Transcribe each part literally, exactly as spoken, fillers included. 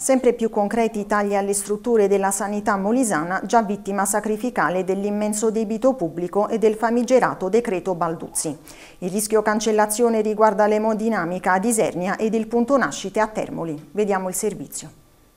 Sempre più concreti i tagli alle strutture della sanità molisana, già vittima sacrificale dell'immenso debito pubblico e del famigerato decreto Balduzzi. Il rischio cancellazione riguarda l'emodinamica ad Isernia ed il punto nascite a Termoli. Vediamo il servizio.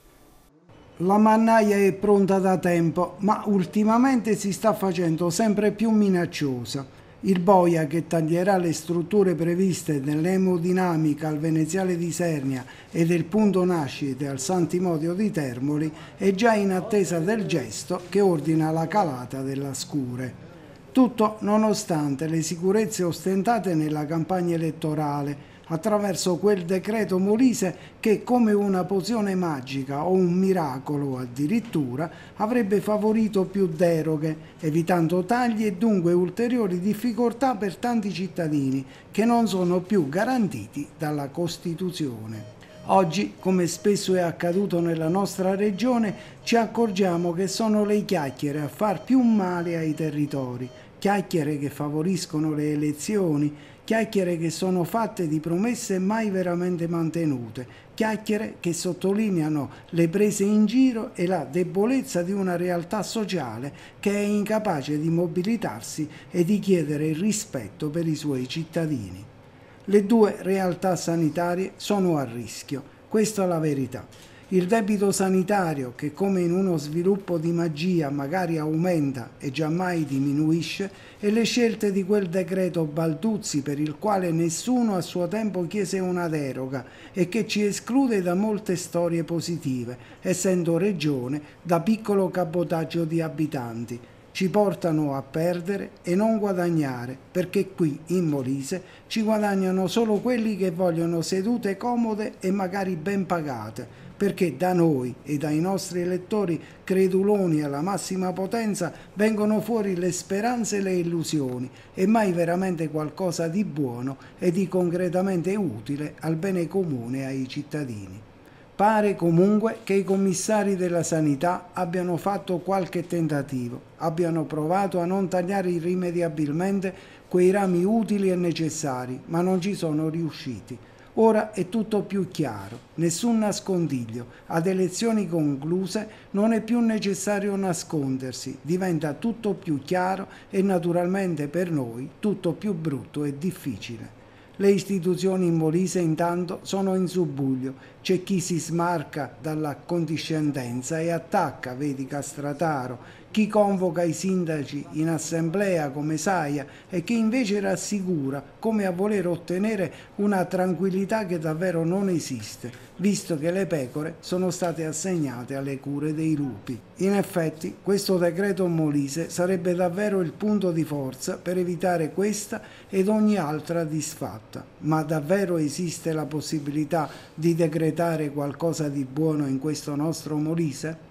La mannaia è pronta da tempo, ma ultimamente si sta facendo sempre più minacciosa. Il boia che taglierà le strutture previste nell'emodinamica al Veneziale di Isernia e del punto nascite al Sant'Imodio di Termoli è già in attesa del gesto che ordina la calata della scure. Tutto nonostante le sicurezze ostentate nella campagna elettorale attraverso quel decreto Molise che, come una pozione magica o un miracolo addirittura, avrebbe favorito più deroghe, evitando tagli e dunque ulteriori difficoltà per tanti cittadini che non sono più garantiti dalla Costituzione. Oggi, come spesso è accaduto nella nostra regione, ci accorgiamo che sono le chiacchiere a far più male ai territori, chiacchiere che favoriscono le elezioni, chiacchiere che sono fatte di promesse mai veramente mantenute, chiacchiere che sottolineano le prese in giro e la debolezza di una realtà sociale che è incapace di mobilitarsi e di chiedere il rispetto per i suoi cittadini. Le due realtà sanitarie sono a rischio, questa è la verità. Il debito sanitario, che come in uno sviluppo di magia magari aumenta e giammai diminuisce, e le scelte di quel decreto Balduzzi per il quale nessuno a suo tempo chiese una deroga e che ci esclude da molte storie positive, essendo regione da piccolo cabotaggio di abitanti. Ci portano a perdere e non guadagnare, perché qui in Molise ci guadagnano solo quelli che vogliono sedute comode e magari ben pagate, perché da noi e dai nostri elettori creduloni alla massima potenza vengono fuori le speranze e le illusioni e mai veramente qualcosa di buono e di concretamente utile al bene comune ai cittadini. Pare comunque che i commissari della sanità abbiano fatto qualche tentativo, abbiano provato a non tagliare irrimediabilmente quei rami utili e necessari, ma non ci sono riusciti. Ora è tutto più chiaro, nessun nascondiglio, ad elezioni concluse non è più necessario nascondersi, diventa tutto più chiaro e naturalmente per noi tutto più brutto e difficile. Le istituzioni in Molise intanto sono in subbuglio, c'è chi si smarca dalla condiscendenza e attacca, vedi Castrataro, chi convoca i sindaci in assemblea come Saia e chi invece rassicura come a voler ottenere una tranquillità che davvero non esiste, visto che le pecore sono state assegnate alle cure dei lupi. In effetti, questo decreto Molise sarebbe davvero il punto di forza per evitare questa ed ogni altra disfatta. Ma davvero esiste la possibilità di decretare qualcosa di buono in questo nostro Molise?